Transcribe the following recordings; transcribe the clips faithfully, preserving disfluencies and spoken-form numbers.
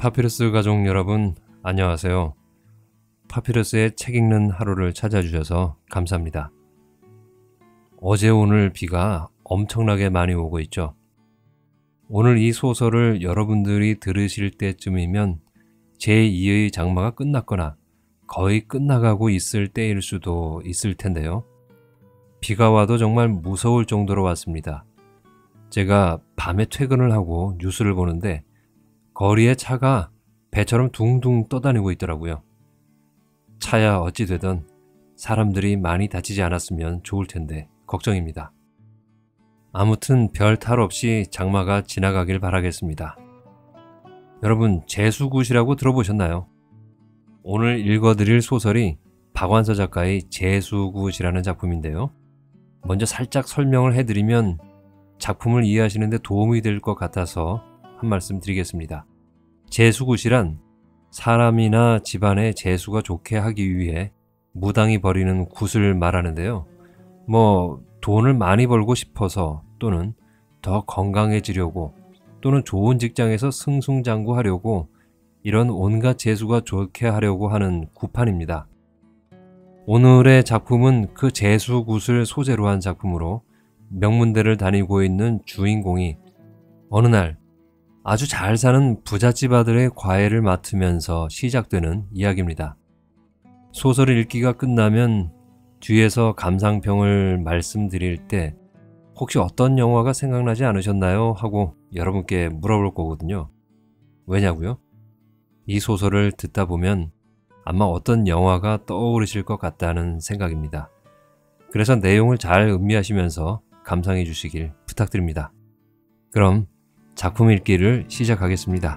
파피루스 가족 여러분, 안녕하세요. 파피루스의 책 읽는 하루를 찾아주셔서 감사합니다. 어제 오늘 비가 엄청나게 많이 오고 있죠. 오늘 이 소설을 여러분들이 들으실 때쯤이면 제이의 장마가 끝났거나 거의 끝나가고 있을 때일 수도 있을 텐데요. 비가 와도 정말 무서울 정도로 왔습니다. 제가 밤에 퇴근을 하고 뉴스를 보는데 거리에 차가 배처럼 둥둥 떠다니고 있더라고요. 차야 어찌 되든 사람들이 많이 다치지 않았으면 좋을 텐데 걱정입니다. 아무튼 별 탈 없이 장마가 지나가길 바라겠습니다. 여러분, 재수굿이라고 들어보셨나요? 오늘 읽어드릴 소설이 박완서 작가의 재수굿이라는 작품인데요. 먼저 살짝 설명을 해드리면 작품을 이해하시는 데 도움이 될 것 같아서 한 말씀 드리겠습니다. 재수굿이란 사람이나 집안의 재수가 좋게 하기 위해 무당이 벌이는 굿을 말하는데요. 뭐 돈을 많이 벌고 싶어서 또는 더 건강해지려고 또는 좋은 직장에서 승승장구하려고 이런 온갖 재수가 좋게 하려고 하는 굿판입니다. 오늘의 작품은 그 재수굿을 소재로 한 작품으로 명문대를 다니고 있는 주인공이 어느 날 아주 잘 사는 부잣집 아들의 과외를 맡으면서 시작되는 이야기입니다. 소설을 읽기가 끝나면 뒤에서 감상평을 말씀드릴 때 혹시 어떤 영화가 생각나지 않으셨나요? 하고 여러분께 물어볼 거거든요. 왜냐고요? 이 소설을 듣다 보면 아마 어떤 영화가 떠오르실 것 같다는 생각입니다. 그래서 내용을 잘 음미하시면서 감상해 주시길 부탁드립니다. 그럼 작품 읽기를 시작하겠습니다.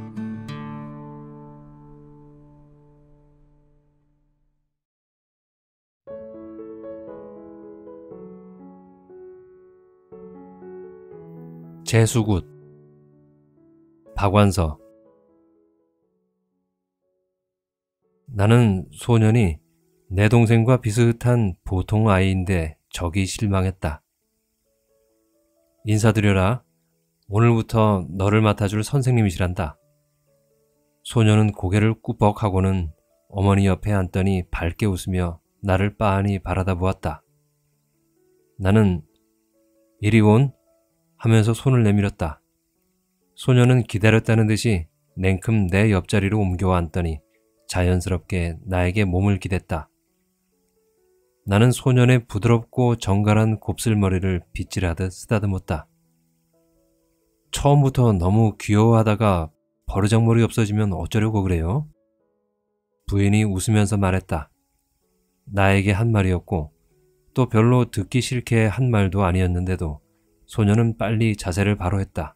재수굿 박완서. 나는 소년이 내 동생과 비슷한 보통 아이인데 적이 실망했다. 인사드려라. 오늘부터 너를 맡아줄 선생님이시란다. 소녀는 고개를 꾸벅하고는 어머니 옆에 앉더니 밝게 웃으며 나를 빤히 바라다 보았다. 나는 이리 온 하면서 손을 내밀었다. 소녀는 기다렸다는 듯이 냉큼 내 옆자리로 옮겨와 앉더니 자연스럽게 나에게 몸을 기댔다. 나는 소년의 부드럽고 정갈한 곱슬머리를 빗질하듯 쓰다듬었다. 처음부터 너무 귀여워하다가 버르장머리 없어지면 어쩌려고 그래요? 부인이 웃으면서 말했다. 나에게 한 말이었고 또 별로 듣기 싫게 한 말도 아니었는데도 소녀는 빨리 자세를 바로 했다.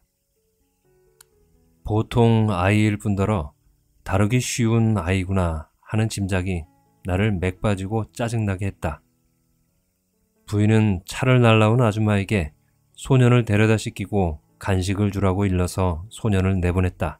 보통 아이일 뿐더러 다루기 쉬운 아이구나 하는 짐작이 나를 맥 빠지고 짜증나게 했다. 부인은 차를 날라온 아줌마에게 소년을 데려다 씻기고 간식을 주라고 일러서 소년을 내보냈다.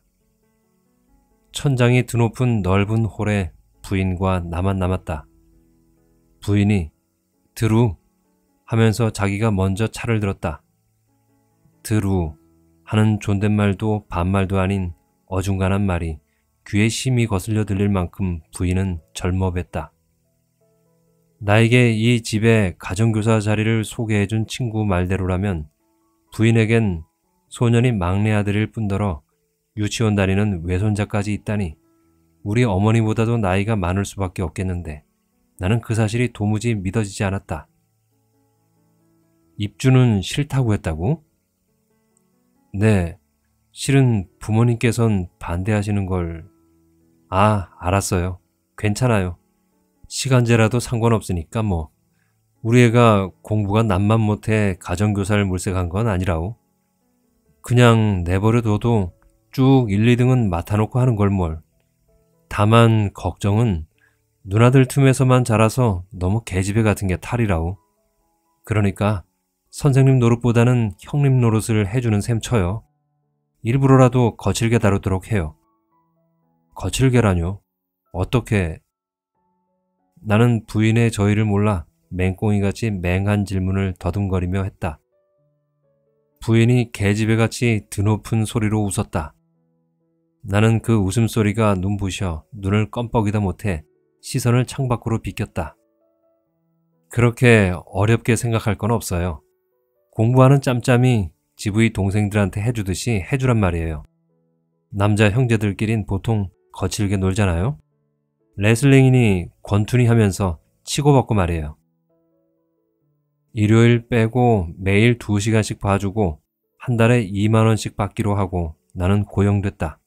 천장이 드높은 넓은 홀에 부인과 나만 남았다. 부인이 드루 하면서 자기가 먼저 차를 들었다. 드루 하는 존댓말도 반말도 아닌 어중간한 말이 귀에 심이 거슬려 들릴 만큼 부인은 절먹했다. 나에게 이 집의 가정교사 자리를 소개해준 친구 말대로라면 부인에겐 소년이 막내 아들일 뿐더러 유치원 다니는 외손자까지 있다니 우리 어머니보다도 나이가 많을 수밖에 없겠는데 나는 그 사실이 도무지 믿어지지 않았다. 입주는 싫다고 했다고? 네, 실은 부모님께선 반대하시는 걸... 아, 알았어요. 괜찮아요. 시간제라도 상관없으니까 뭐. 우리 애가 공부가 남만 못해 가정교사를 물색한 건 아니라오. 그냥 내버려둬도 쭉 일, 이 등은 맡아놓고 하는 걸 뭘. 다만 걱정은 누나들 틈에서만 자라서 너무 계집애 같은 게 탈이라오. 그러니까 선생님 노릇보다는 형님 노릇을 해주는 셈 쳐요. 일부러라도 거칠게 다루도록 해요. 거칠게라뇨? 어떻게? 나는 부인의 저희를 몰라 맹꽁이같이 맹한 질문을 더듬거리며 했다. 부인이 계집애같이 드높은 소리로 웃었다. 나는 그 웃음소리가 눈부셔 눈을 껌뻑이다 못해 시선을 창밖으로 비꼈다. 그렇게 어렵게 생각할 건 없어요. 공부하는 짬짬이 지브이 동생들한테 해주듯이 해주란 말이에요. 남자 형제들끼린 보통 거칠게 놀잖아요. 레슬링이니 권투니 하면서 치고받고 말이에요. 일요일 빼고 매일 두 시간씩 봐주고 한 달에 이만 원씩 받기로 하고 나는 고용됐다.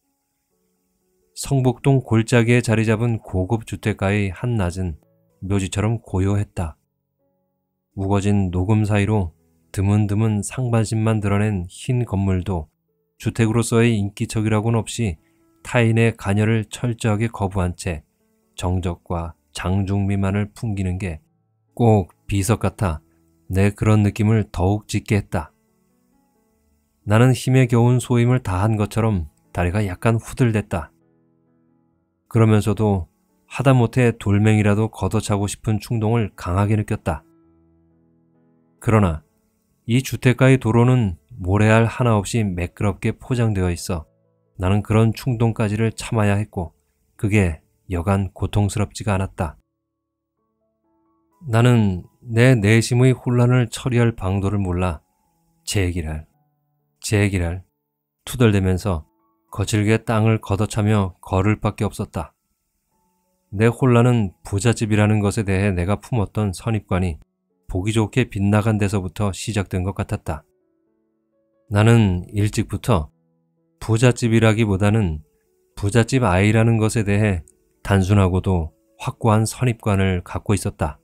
성북동 골짜기에 자리 잡은 고급 주택가의 한낮은 묘지처럼 고요했다. 우거진 녹음 사이로 드문드문 상반신만 드러낸 흰 건물도 주택으로서의 인기척이라고는 없이 타인의 관여를 철저하게 거부한 채 정적과 장중미만을 풍기는 게 꼭 비석 같아 내 그런 느낌을 더욱 짙게 했다. 나는 힘에 겨운 소임을 다한 것처럼 다리가 약간 후들댔다. 그러면서도 하다못해 돌멩이라도 걷어차고 싶은 충동을 강하게 느꼈다. 그러나 이 주택가의 도로는 모래알 하나 없이 매끄럽게 포장되어 있어 나는 그런 충동까지를 참아야 했고 그게 여간 고통스럽지가 않았다. 나는 내 내심의 혼란을 처리할 방도를 몰라 제기랄, 제기랄 투덜대면서 거칠게 땅을 걷어차며 걸을 밖에 없었다. 내 혼란은 부잣집이라는 것에 대해 내가 품었던 선입관이 보기 좋게 빗나간 데서부터 시작된 것 같았다. 나는 일찍부터 부잣집이라기보다는 부잣집 아이라는 것에 대해 단순하고도 확고한 선입관을 갖고 있었다.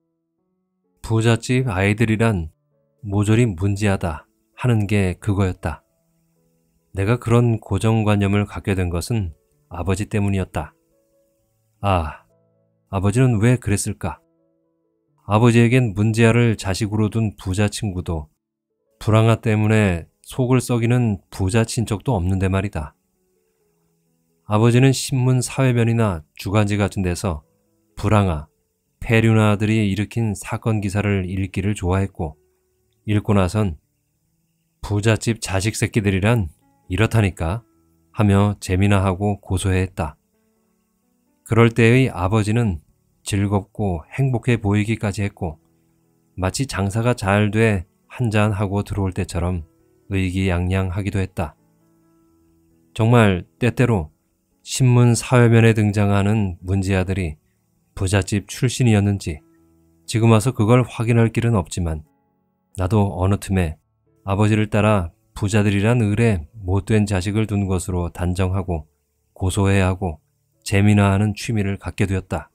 부잣집 아이들이란 모조리 문지하다 하는 게 그거였다. 내가 그런 고정관념을 갖게 된 것은 아버지 때문이었다. 아, 아버지는 왜 그랬을까? 아버지에겐 문지아를 자식으로 둔 부자 친구도 불황아 때문에 속을 썩이는 부자 친척도 없는데 말이다. 아버지는 신문 사회면이나 주간지 같은 데서 불황아, 폐륜아들이 일으킨 사건 기사를 읽기를 좋아했고 읽고 나선 부잣집 자식 새끼들이란 이렇다니까 하며 재미나 하고 고소해했다. 그럴 때의 아버지는 즐겁고 행복해 보이기까지 했고 마치 장사가 잘 돼 한잔하고 들어올 때처럼 의기양양하기도 했다. 정말 때때로 신문 사회면에 등장하는 문지아들이 부잣집 출신이었는지 지금 와서 그걸 확인할 길은 없지만 나도 어느 틈에 아버지를 따라 부자들이란 을에 못된 자식을 둔 것으로 단정하고 고소해야 하고 재미나 하는 취미를 갖게 되었다.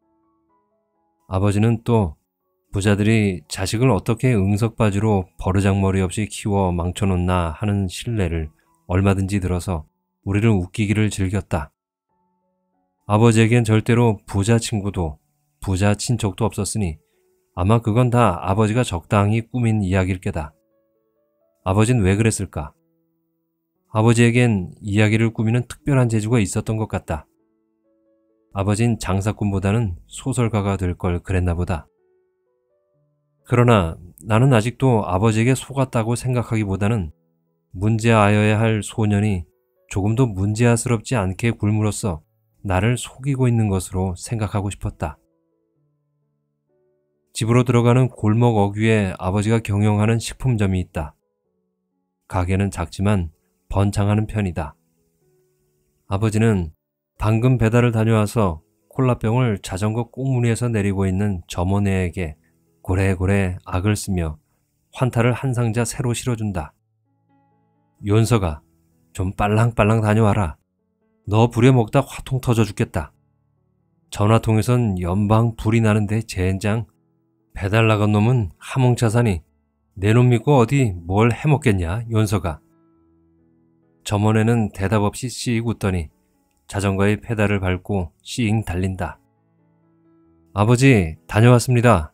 아버지는 또 부자들이 자식을 어떻게 응석바지로 버르장머리 없이 키워 망쳐놓나 하는 신뢰를 얼마든지 들어서 우리를 웃기기를 즐겼다. 아버지에겐 절대로 부자 친구도 부자 친척도 없었으니 아마 그건 다 아버지가 적당히 꾸민 이야기일 게다. 아버진 왜 그랬을까? 아버지에겐 이야기를 꾸미는 특별한 재주가 있었던 것 같다. 아버진 장사꾼보다는 소설가가 될 걸 그랬나 보다. 그러나 나는 아직도 아버지에게 속았다고 생각하기보다는 문제아여야 할 소년이 조금도 문제아스럽지 않게 굴므로써 나를 속이고 있는 것으로 생각하고 싶었다. 집으로 들어가는 골목 어귀에 아버지가 경영하는 식품점이 있다. 가게는 작지만 번창하는 편이다. 아버지는 방금 배달을 다녀와서 콜라병을 자전거 꽁무니에서 내리고 있는 점원애에게 고래고래 악을 쓰며 환타를 한 상자 새로 실어준다. 윤서가 좀 빨랑빨랑 다녀와라. 너 부려먹다 화통 터져 죽겠다. 전화통에선 연방 불이 나는데 젠장. 배달 나간 놈은 하몽차사니 내 놈 믿고 어디 뭘 해먹겠냐 윤서가. 점원애는 대답 없이 씩 웃더니 자전거의 페달을 밟고 씩 달린다. 아버지 다녀왔습니다.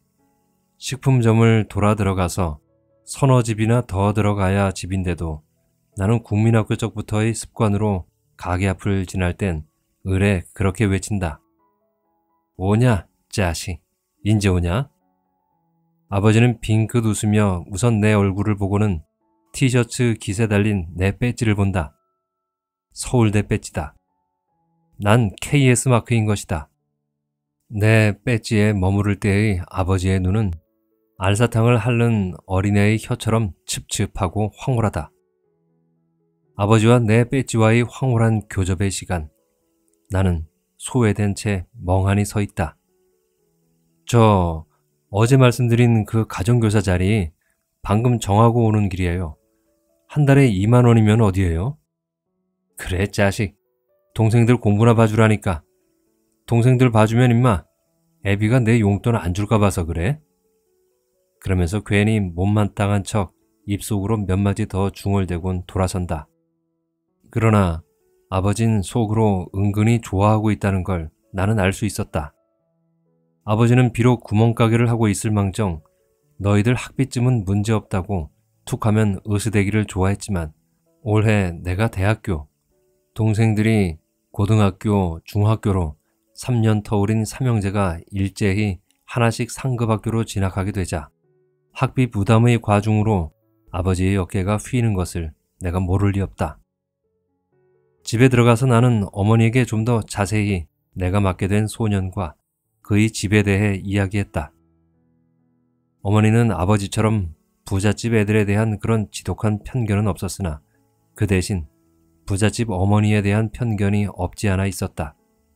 식품점을 돌아 들어가서 서너 집이나 더 들어가야 집인데도 나는 국민학교 쪽부터의 습관으로 가게 앞을 지날 땐 을에 그렇게 외친다. 오냐 짜식, 인제 오냐? 아버지는 빙긋 웃으며 우선 내 얼굴을 보고는 티셔츠 깃에 달린 내 배지를 본다. 서울대 배지다. 난 케이에스 마크인 것이다. 내 배지에 머무를 때의 아버지의 눈은 알사탕을 핥는 어린애의 혀처럼 칩칩하고 황홀하다. 아버지와 내 배지와의 황홀한 교접의 시간, 나는 소외된 채 멍하니 서 있다. 저 어제 말씀드린 그 가정교사 자리 방금 정하고 오는 길이에요. 한 달에 이만 원이면 어디예요? 그래 자식, 동생들 공부나 봐주라니까. 동생들 봐주면 임마 애비가 내 용돈 안 줄까 봐서 그래? 그러면서 괜히 못마땅한 척 입속으로 몇 마디 더 중얼대곤 돌아선다. 그러나 아버진 속으로 은근히 좋아하고 있다는 걸 나는 알 수 있었다. 아버지는 비록 구멍가게를 하고 있을 망정 너희들 학비쯤은 문제없다고 툭하면 으스대기를 좋아했지만 올해 내가 대학교, 동생들이 고등학교, 중학교로 삼 년 터울인 삼형제가 일제히 하나씩 상급학교로 진학하게 되자 학비 부담의 과중으로 아버지의 어깨가 휘는 것을 내가 모를 리 없다. 집에 들어가서 나는 어머니에게 좀 더 자세히 내가 맡게 된 소년과 그의 집에 대해 이야기했다. 어머니는 아버지처럼 부잣집 애들에 대한 그런 지독한 편견은 없었으나 그 대신 부잣집 어머니에 대한 편견이 없지 않아 있었다.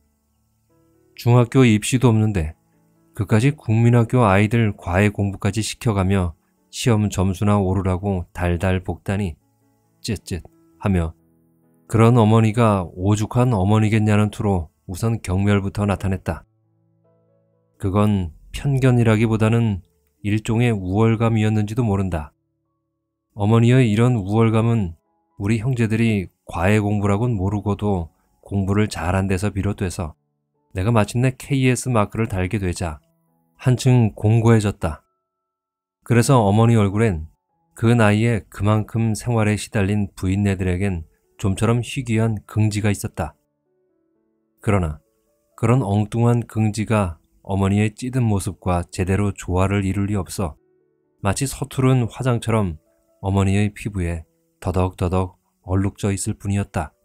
중학교 입시도 없는데 그까지 국민학교 아이들 과외 공부까지 시켜가며 시험 점수나 오르라고 달달 볶다니 쯧쯧 하며 그런 어머니가 오죽한 어머니겠냐는 투로 우선 경멸부터 나타냈다. 그건 편견이라기보다는 일종의 우월감이었는지도 모른다. 어머니의 이런 우월감은 우리 형제들이 과외 공부라곤 모르고도 공부를 잘한 데서 비롯돼서 내가 마침내 케이에스 마크를 달게 되자 한층 공고해졌다. 그래서 어머니 얼굴엔 그 나이에 그만큼 생활에 시달린 부인네들에겐 좀처럼 희귀한 긍지가 있었다. 그러나 그런 엉뚱한 긍지가 어머니의 찌든 모습과 제대로 조화를 이룰 리 없어 마치 서투른 화장처럼 어머니의 피부에 더덕더덕 얼룩져 있을 뿐이었다.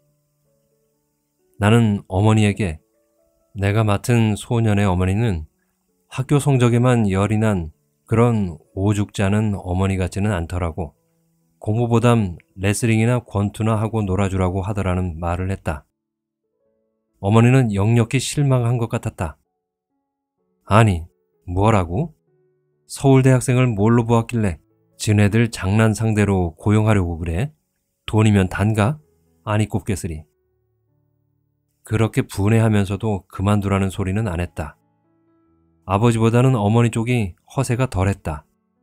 나는 어머니에게 내가 맡은 소년의 어머니는 학교 성적에만 열이 난 그런 오죽자는 어머니 같지는 않더라고. 공부보단 레슬링이나 권투나 하고 놀아주라고 하더라는 말을 했다. 어머니는 역력히 실망한 것 같았다. 아니, 뭐라고? 서울대 학생을 뭘로 보았길래 지네들 장난 상대로 고용하려고 그래? 돈이면 단가? 아니 꼽겠으리. 그렇게 분해하면서도 그만두라는 소리는 안 했다. 아버지보다는 어머니 쪽이 허세가 덜했다.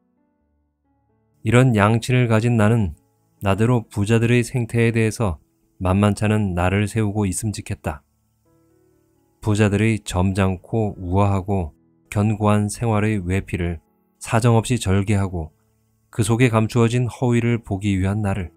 이런 양친을 가진 나는 나대로 부자들의 생태에 대해서 만만찮은 나를 세우고 있음직했다. 부자들의 점잖고 우아하고 견고한 생활의 외피를 사정없이 절개하고 그 속에 감추어진 허위를 보기 위한 나를.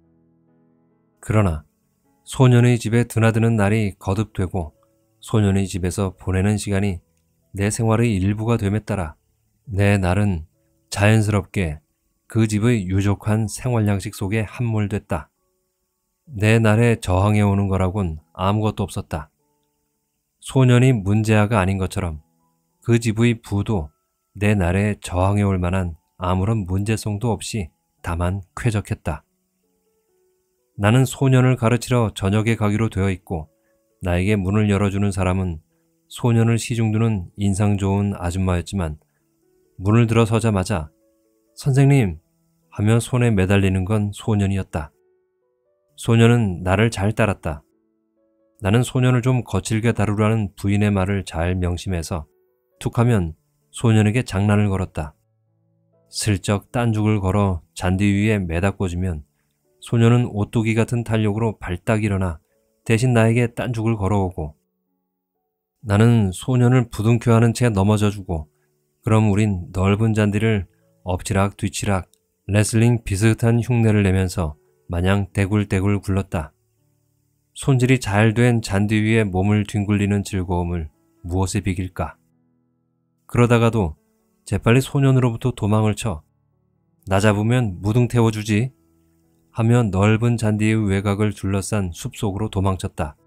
그러나 소년의 집에 드나드는 날이 거듭되고 소년의 집에서 보내는 시간이 내 생활의 일부가 됨에 따라 내 날은 자연스럽게 그 집의 유족한 생활 양식 속에 함몰됐다. 내 날에 저항해 오는 거라곤 아무것도 없었다. 소년이 문제아가 아닌 것처럼 그 집의 부도 내 날에 저항해 올 만한 아무런 문제성도 없이 다만 쾌적했다. 나는 소년을 가르치러 저녁에 가기로 되어 있고 나에게 문을 열어주는 사람은 소년을 시중두는 인상 좋은 아줌마였지만 문을 들어서자마자 선생님 하며 손에 매달리는 건 소년이었다. 소년은 나를 잘 따랐다. 나는 소년을 좀 거칠게 다루라는 부인의 말을 잘 명심해서 툭하면 소년에게 장난을 걸었다. 슬쩍 딴죽을 걸어 잔디 위에 매다 꽂으면 소년은 오뚜기 같은 탄력으로 발딱 일어나 대신 나에게 딴죽을 걸어오고 나는 소년을 부둥켜 하는 채 넘어져주고 그럼 우린 넓은 잔디를 엎치락 뒤치락 레슬링 비슷한 흉내를 내면서 마냥 대굴대굴 굴렀다. 손질이 잘 된 잔디 위에 몸을 뒹굴리는 즐거움을 무엇에 비길까? 그러다가도 재빨리 소년으로부터 도망을 쳐 나 잡으면 무등 태워주지 하며 넓은 잔디의 외곽을 둘러싼 숲속으로 도망쳤다.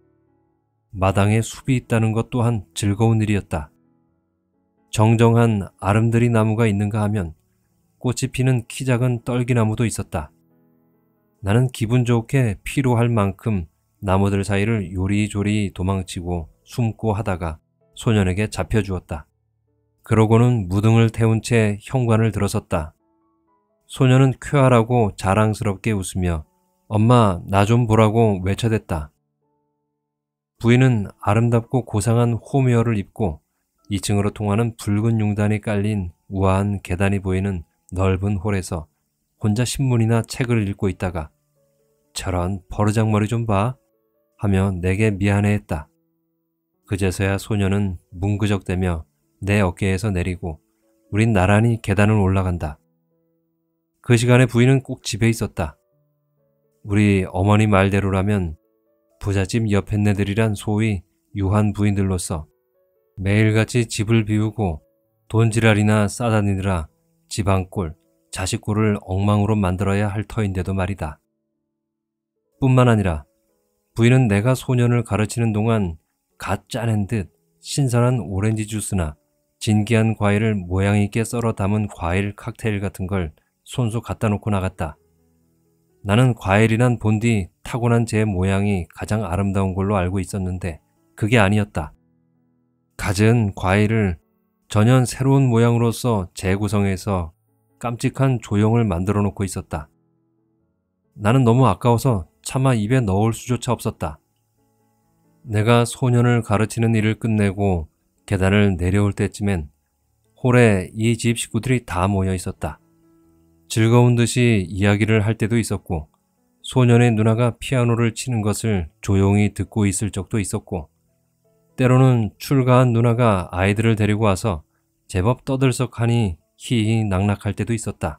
마당에 숲이 있다는 것 또한 즐거운 일이었다. 정정한 아름드리 나무가 있는가 하면 꽃이 피는 키 작은 떨기나무도 있었다. 나는 기분 좋게 필요할 만큼 나무들 사이를 요리조리 도망치고 숨고 하다가 소년에게 잡혀주었다. 그러고는 무등을 태운 채 현관을 들어섰다. 소년은 쾌활하고 자랑스럽게 웃으며 엄마 나 좀 보라고 외쳐댔다. 부인은 아름답고 고상한 홈웨어를 입고 이 층으로 통하는 붉은 융단이 깔린 우아한 계단이 보이는 넓은 홀에서 혼자 신문이나 책을 읽고 있다가 저런 버르장머리 좀 봐 하며 내게 미안해했다. 그제서야 소년은 뭉그적대며 내 어깨에서 내리고 우린 나란히 계단을 올라간다. 그 시간에 부인은 꼭 집에 있었다. 우리 어머니 말대로라면 부잣집 여편네들이란 소위 유한 부인들로서 매일같이 집을 비우고 돈지랄이나 싸다니느라 집안꼴, 자식꼴을 엉망으로 만들어야 할 터인데도 말이다. 뿐만 아니라 부인은 내가 소년을 가르치는 동안 갓 짜낸 듯 신선한 오렌지 주스나 진기한 과일을 모양 있게 썰어 담은 과일 칵테일 같은 걸 손수 갖다 놓고 나갔다. 나는 과일이란 본디 타고난 제 모양이 가장 아름다운 걸로 알고 있었는데 그게 아니었다. 갖은 과일을 전혀 새로운 모양으로서 재구성해서 깜찍한 조형을 만들어 놓고 있었다. 나는 너무 아까워서 차마 입에 넣을 수조차 없었다. 내가 소년을 가르치는 일을 끝내고 계단을 내려올 때쯤엔 홀에 이 집 식구들이 다 모여 있었다. 즐거운 듯이 이야기를 할 때도 있었고 소년의 누나가 피아노를 치는 것을 조용히 듣고 있을 적도 있었고 때로는 출가한 누나가 아이들을 데리고 와서 제법 떠들썩하니 희희 낙낙할 때도 있었다.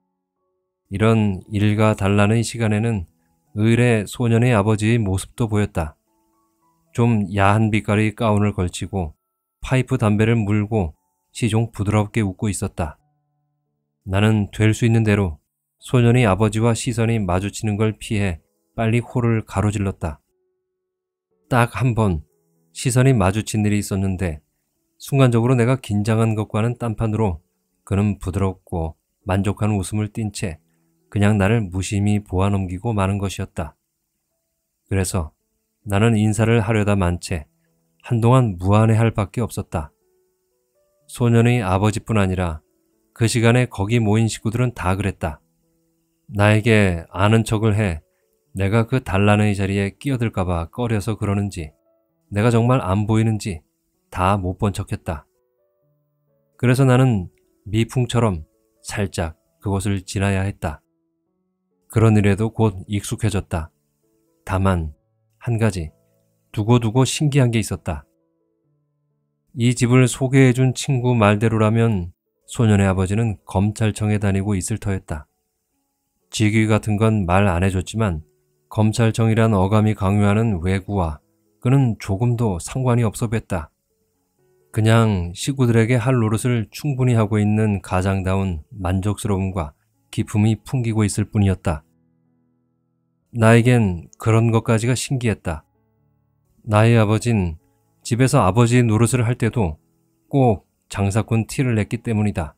이런 일가 단란의 시간에는 의례 소년의 아버지의 모습도 보였다. 좀 야한 빛깔의 가운을 걸치고 파이프 담배를 물고 시종 부드럽게 웃고 있었다. 나는 될 수 있는 대로 소년의 아버지와 시선이 마주치는 걸 피해 빨리 홀을 가로질렀다. 딱 한 번 시선이 마주친 일이 있었는데 순간적으로 내가 긴장한 것과는 딴판으로 그는 부드럽고 만족한 웃음을 띤 채 그냥 나를 무심히 보아넘기고 마는 것이었다. 그래서 나는 인사를 하려다 만 채 한동안 무안해할 밖에 없었다. 소년의 아버지뿐 아니라 그 시간에 거기 모인 식구들은 다 그랬다. 나에게 아는 척을 해 내가 그 단란의 자리에 끼어들까봐 꺼려서 그러는지 내가 정말 안 보이는지 다 못 본 척했다. 그래서 나는 미풍처럼 살짝 그곳을 지나야 했다. 그런 일에도 곧 익숙해졌다. 다만 한 가지 두고두고 신기한 게 있었다. 이 집을 소개해준 친구 말대로라면 소년의 아버지는 검찰청에 다니고 있을 터였다. 직위 같은 건 말 안 해줬지만 검찰청이란 어감이 강요하는 외구와 그는 조금도 상관이 없어 뵀다. 그냥 식구들에게 할 노릇을 충분히 하고 있는 가장다운 만족스러움과 기품이 풍기고 있을 뿐이었다. 나에겐 그런 것까지가 신기했다. 나의 아버진 집에서 아버지의 노릇을 할 때도 꼭 장사꾼 티를 냈기 때문이다.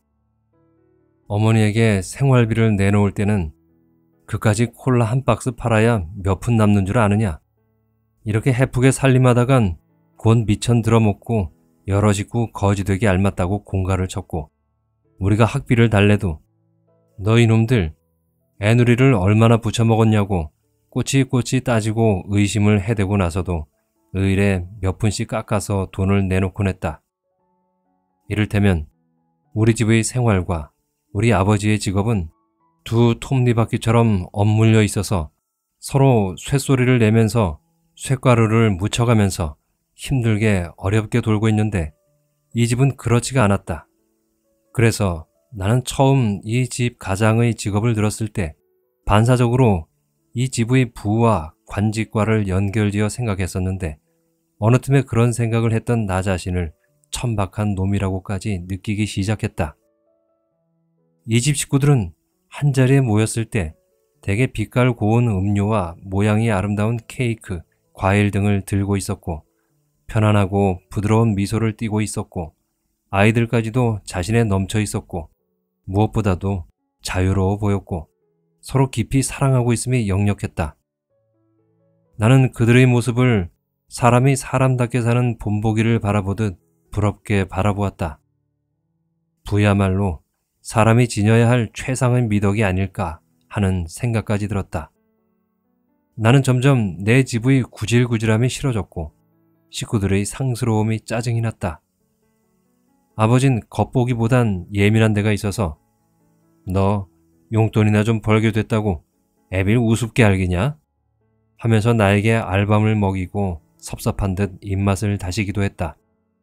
어머니에게 생활비를 내놓을 때는 그까지 콜라 한 박스 팔아야 몇 푼 남는 줄 아느냐. 이렇게 해프게 살림하다간 곧 미천 들어먹고 여러 식구 거지되게 알맞다고 공가를 쳤고 우리가 학비를 달래도 너희 놈들 애누리를 얼마나 부쳐먹었냐고 꼬치꼬치 따지고 의심을 해대고 나서도 의례 몇 푼씩 깎아서 돈을 내놓곤 했다. 이를테면 우리 집의 생활과 우리 아버지의 직업은 두 톱니바퀴처럼 엇물려 있어서 서로 쇳소리를 내면서 쇳가루를 묻혀가면서 힘들게 어렵게 돌고 있는데 이 집은 그렇지가 않았다. 그래서 나는 처음 이 집 가장의 직업을 들었을 때 반사적으로 이 집의 부와 관직과를 연결지어 생각했었는데 어느 틈에 그런 생각을 했던 나 자신을 천박한 놈이라고까지 느끼기 시작했다. 이 집 식구들은 한자리에 모였을 때 대개 빛깔 고운 음료와 모양이 아름다운 케이크, 과일 등을 들고 있었고 편안하고 부드러운 미소를 띠고 있었고 아이들까지도 자신에 넘쳐 있었고 무엇보다도 자유로워 보였고 서로 깊이 사랑하고 있음이 역력했다. 나는 그들의 모습을 사람이 사람답게 사는 본보기를 바라보듯 부럽게 바라보았다. 부야말로 사람이 지녀야 할 최상의 미덕이 아닐까 하는 생각까지 들었다. 나는 점점 내 집의 구질구질함이 싫어졌고 식구들의 상스러움이 짜증이 났다. 아버진 겉보기보단 예민한 데가 있어서 너 용돈이나 좀 벌게 됐다고 애빌 우습게 알기냐? 하면서 나에게 알밤을 먹이고 섭섭한 듯 입맛을 다시기도 했다.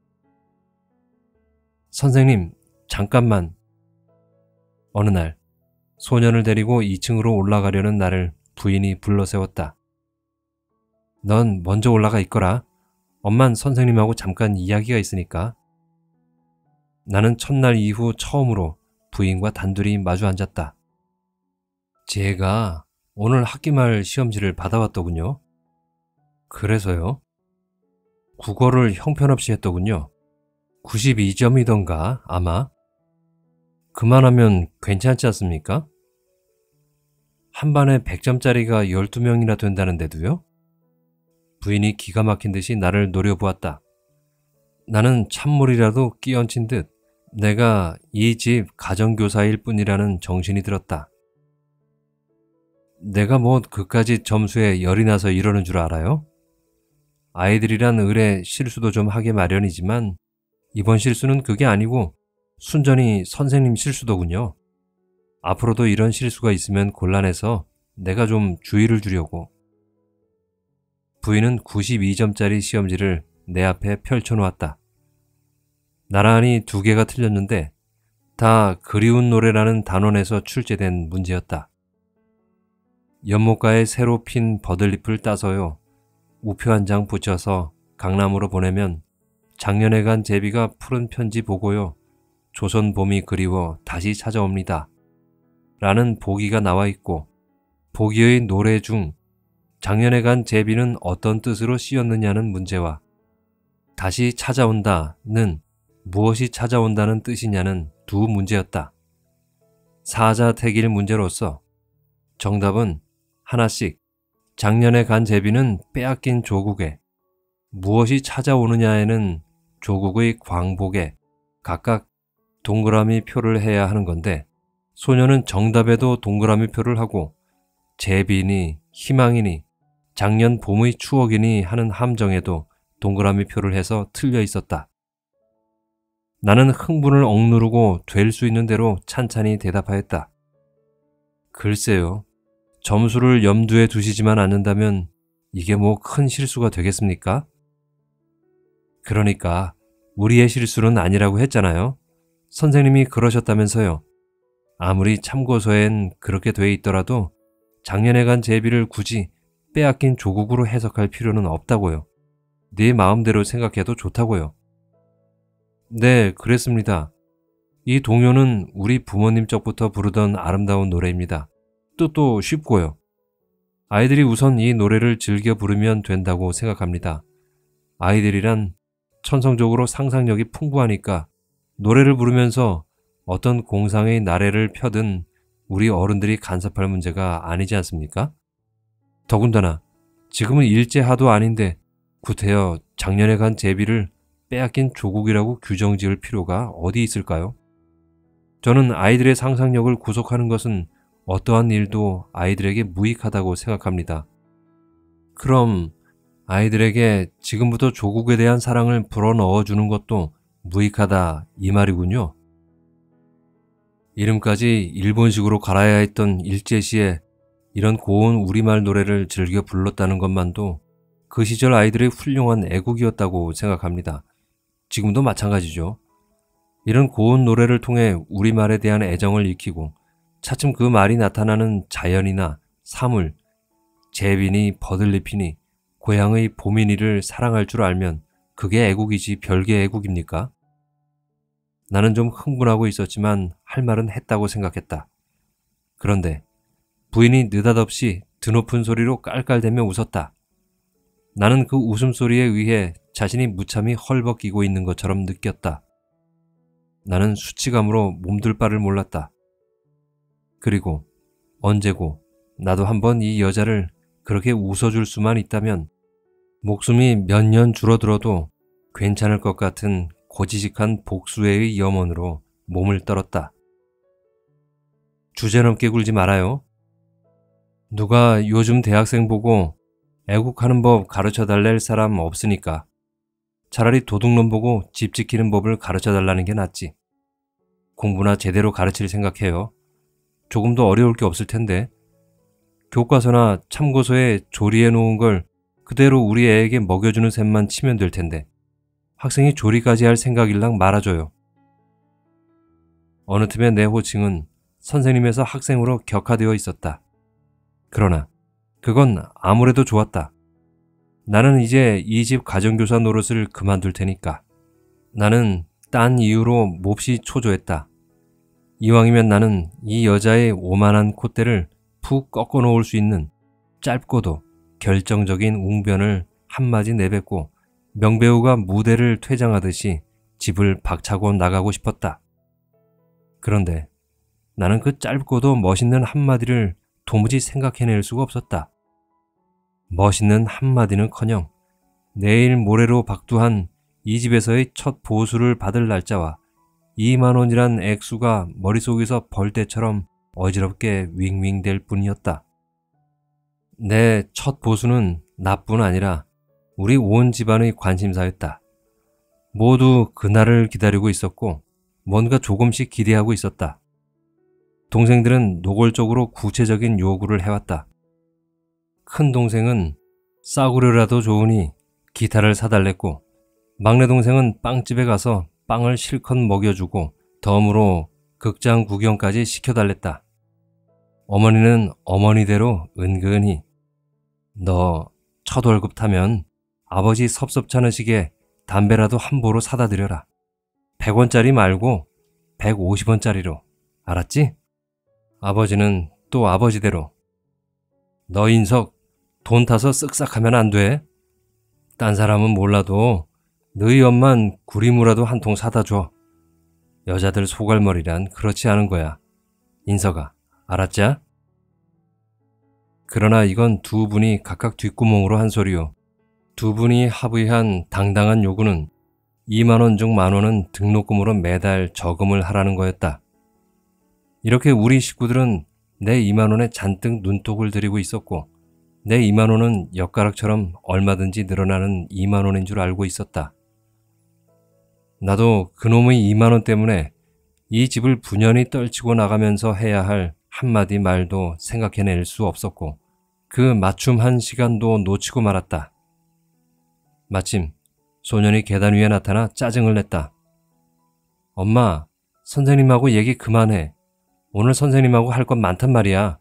선생님, 잠깐만. 어느 날 소년을 데리고 이 층으로 올라가려는 나를 부인이 불러세웠다. 넌 먼저 올라가 있거라. 엄만 선생님하고 잠깐 이야기가 있으니까. 나는 첫날 이후 처음으로 부인과 단둘이 마주 앉았다. 제가 오늘 학기말 시험지를 받아왔더군요. 그래서요? 국어를 형편없이 했더군요. 구십이 점이던가 아마. 그만하면 괜찮지 않습니까? 한 반에 백 점짜리가 열두 명이나 된다는데도요? 부인이 기가 막힌 듯이 나를 노려보았다. 나는 찬물이라도 끼얹힌 듯 내가 이 집 가정교사일 뿐이라는 정신이 들었다. 내가 뭐 그까짓 점수에 열이 나서 이러는 줄 알아요? 아이들이란 을에 실수도 좀 하게 마련이지만 이번 실수는 그게 아니고 순전히 선생님 실수더군요. 앞으로도 이런 실수가 있으면 곤란해서 내가 좀 주의를 주려고. 부인은 구십이 점짜리 시험지를 내 앞에 펼쳐놓았다. 나란히 두 개가 틀렸는데 다 그리운 노래라는 단원에서 출제된 문제였다. 연못가에 새로 핀 버들잎을 따서요. 우표 한 장 붙여서 강남으로 보내면 작년에 간 제비가 푸른 편지 보고요. 조선 봄이 그리워 다시 찾아옵니다. 라는 보기가 나와 있고 보기의 노래 중 작년에 간 제비는 어떤 뜻으로 쓰였느냐는 문제와 다시 찾아온다는 무엇이 찾아온다는 뜻이냐는 두 문제였다. 사자택일 문제로서 정답은 하나씩 작년에 간 제비는 빼앗긴 조국에 무엇이 찾아오느냐에는 조국의 광복에 각각 동그라미 표를 해야 하는 건데 소녀는 정답에도 동그라미 표를 하고 제비니 희망이니 작년 봄의 추억이니 하는 함정에도 동그라미 표를 해서 틀려 있었다. 나는 흥분을 억누르고 될 수 있는 대로 찬찬히 대답하였다. 글쎄요. 점수를 염두에 두시지만 않는다면 이게 뭐 큰 실수가 되겠습니까? 그러니까 우리의 실수는 아니라고 했잖아요. 선생님이 그러셨다면서요. 아무리 참고서엔 그렇게 돼 있더라도 작년에 간 제비를 굳이 빼앗긴 조국으로 해석할 필요는 없다고요. 네 마음대로 생각해도 좋다고요. 네, 그랬습니다. 이 동요는 우리 부모님 쪽부터 부르던 아름다운 노래입니다. 뜻도 쉽고요. 아이들이 우선 이 노래를 즐겨 부르면 된다고 생각합니다. 아이들이란 천성적으로 상상력이 풍부하니까 노래를 부르면서 어떤 공상의 나래를 펴든 우리 어른들이 간섭할 문제가 아니지 않습니까? 더군다나 지금은 일제하도 아닌데 구태여 작년에 간 제비를 빼앗긴 조국이라고 규정 지을 필요가 어디 있을까요? 저는 아이들의 상상력을 구속하는 것은 어떠한 일도 아이들에게 무익하다고 생각합니다. 그럼 아이들에게 지금부터 조국에 대한 사랑을 불어넣어주는 것도 무익하다 이 말이군요. 이름까지 일본식으로 갈아야 했던 일제시에 이런 고운 우리말 노래를 즐겨 불렀다는 것만도 그 시절 아이들의 훌륭한 애국이었다고 생각합니다. 지금도 마찬가지죠. 이런 고운 노래를 통해 우리말에 대한 애정을 익히고 차츰 그 말이 나타나는 자연이나 사물, 제비니 버들잎이니 고향의 봄이니를 사랑할 줄 알면 그게 애국이지 별개 애국입니까? 나는 좀 흥분하고 있었지만 할 말은 했다고 생각했다. 그런데 부인이 느닷없이 드높은 소리로 깔깔대며 웃었다. 나는 그 웃음소리에 의해 자신이 무참히 헐벗기고 있는 것처럼 느꼈다. 나는 수치감으로 몸둘 바를 몰랐다. 그리고 언제고 나도 한번 이 여자를 그렇게 웃어줄 수만 있다면 목숨이 몇 년 줄어들어도 괜찮을 것 같은 고지식한 복수의 염원으로 몸을 떨었다. 주제넘게 굴지 말아요. 누가 요즘 대학생 보고 애국하는 법 가르쳐달랠 사람 없으니까 차라리 도둑놈 보고 집 지키는 법을 가르쳐달라는 게 낫지. 공부나 제대로 가르칠 생각해요. 조금 더 어려울 게 없을 텐데. 교과서나 참고서에 조리해 놓은 걸 그대로 우리 애에게 먹여주는 셈만 치면 될 텐데 학생이 조리까지 할 생각일랑 말아줘요. 어느 틈에 내 호칭은 선생님에서 학생으로 격화되어 있었다. 그러나 그건 아무래도 좋았다. 나는 이제 이 집 가정교사 노릇을 그만둘 테니까. 나는 딴 이유로 몹시 초조했다. 이왕이면 나는 이 여자의 오만한 콧대를 푹 꺾어 놓을 수 있는 짧고도 결정적인 웅변을 한마디 내뱉고 명배우가 무대를 퇴장하듯이 집을 박차고 나가고 싶었다. 그런데 나는 그 짧고도 멋있는 한마디를 도무지 생각해낼 수가 없었다. 멋있는 한마디는커녕 내일 모레로 박두한 이 집에서의 첫 보수를 받을 날짜와 이만 원이란 액수가 머릿속에서 벌떼처럼 어지럽게 윙윙댈 뿐이었다. 내 첫 보수는 나뿐 아니라 우리 온 집안의 관심사였다. 모두 그날을 기다리고 있었고 뭔가 조금씩 기대하고 있었다. 동생들은 노골적으로 구체적인 요구를 해왔다. 큰 동생은 싸구려라도 좋으니 기타를 사달랬고 막내 동생은 빵집에 가서 빵을 실컷 먹여주고 덤으로 극장 구경까지 시켜달랬다. 어머니는 어머니대로 은근히 너 첫 월급 타면 아버지 섭섭찮으시게 담배라도 한 보로 사다 드려라. 백 원짜리 말고 백오십 원짜리로. 알았지? 아버지는 또 아버지대로 너 인석 돈 타서 쓱싹하면 안 돼. 딴 사람은 몰라도 너희 엄만 구리무라도 한 통 사다 줘. 여자들 소갈머리란 그렇지 않은 거야. 인석아, 알았자? 그러나 이건 두 분이 각각 뒷구멍으로 한 소리요. 두 분이 합의한 당당한 요구는 이만 원 중 만 원은 등록금으로 매달 저금을 하라는 거였다. 이렇게 우리 식구들은 내 이만 원에 잔뜩 눈독을 들이고 있었고 내 이만 원은 엿가락처럼 얼마든지 늘어나는 이만 원인 줄 알고 있었다. 나도 그놈의 이만 원 때문에 이 집을 분연히 떨치고 나가면서 해야 할 한마디 말도 생각해낼 수 없었고 그 맞춤 한 시간도 놓치고 말았다. 마침 소년이 계단 위에 나타나 짜증을 냈다. 엄마, 선생님하고 얘기 그만해. 오늘 선생님하고 할 건 많단 말이야.